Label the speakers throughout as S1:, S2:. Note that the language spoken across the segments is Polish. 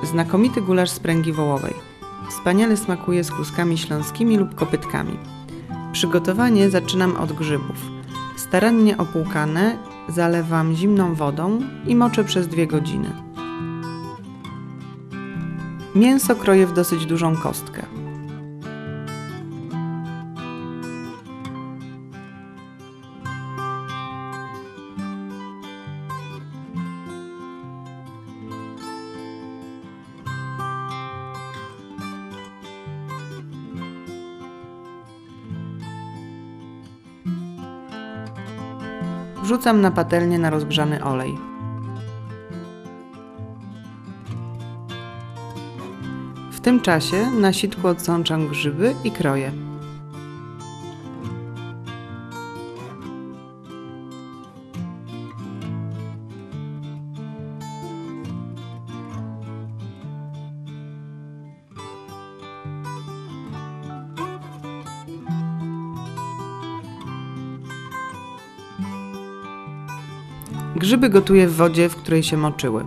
S1: Znakomity gulasz z pręgi wołowej. Wspaniale smakuje z kluskami śląskimi lub kopytkami. Przygotowanie zaczynam od grzybów. Starannie opłukane zalewam zimną wodą i moczę przez 2 godziny. Mięso kroję w dosyć dużą kostkę. Wrzucam na patelnię na rozgrzany olej. W tym czasie na sitku odsączam grzyby i kroję. Grzyby gotuję w wodzie, w której się moczyły.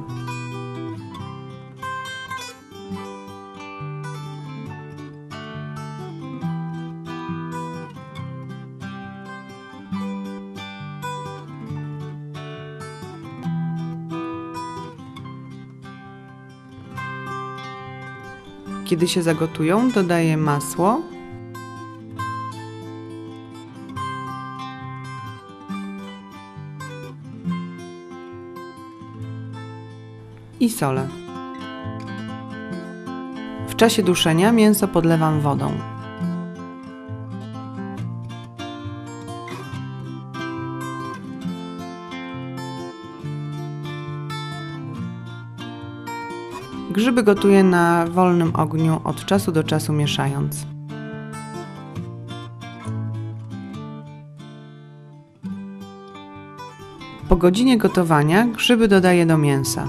S1: Kiedy się zagotują, dodaję masło i solę. W czasie duszenia mięso podlewam wodą. Grzyby gotuję na wolnym ogniu od czasu do czasu mieszając. Po godzinie gotowania grzyby dodaję do mięsa.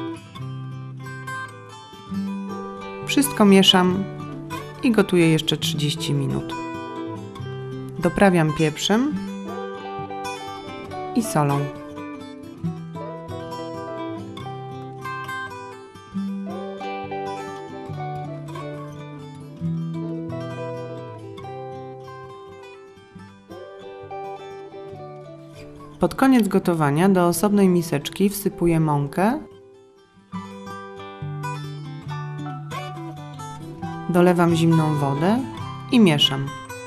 S1: Wszystko mieszam i gotuję jeszcze 30 minut. Doprawiam pieprzem i solą. Pod koniec gotowania do osobnej miseczki wsypuję mąkę, dolewam zimną wodę i mieszam.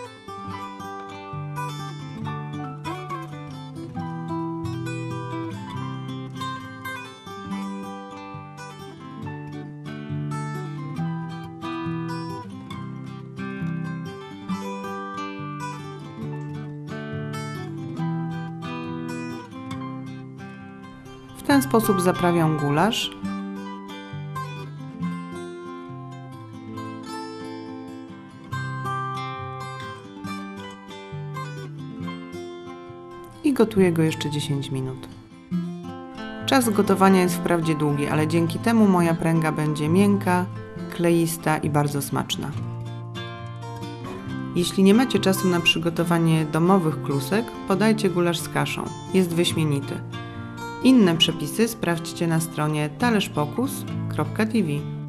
S1: W ten sposób zaprawiam gulasz. I gotuję go jeszcze 10 minut. Czas gotowania jest wprawdzie długi, ale dzięki temu moja pręga będzie miękka, kleista i bardzo smaczna. Jeśli nie macie czasu na przygotowanie domowych klusek, podajcie gulasz z kaszą. Jest wyśmienity. Inne przepisy sprawdźcie na stronie talerz-pokus.tv.